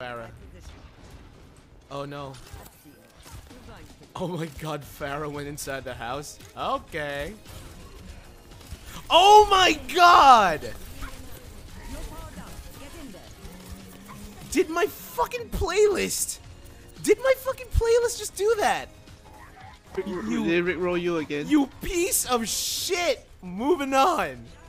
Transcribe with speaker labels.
Speaker 1: Farah. Oh no. Oh my god, Farah went inside the house? Okay. Oh my god! Did my fucking playlist just do that?
Speaker 2: Did they rickroll you again?
Speaker 1: You piece of shit! Moving on.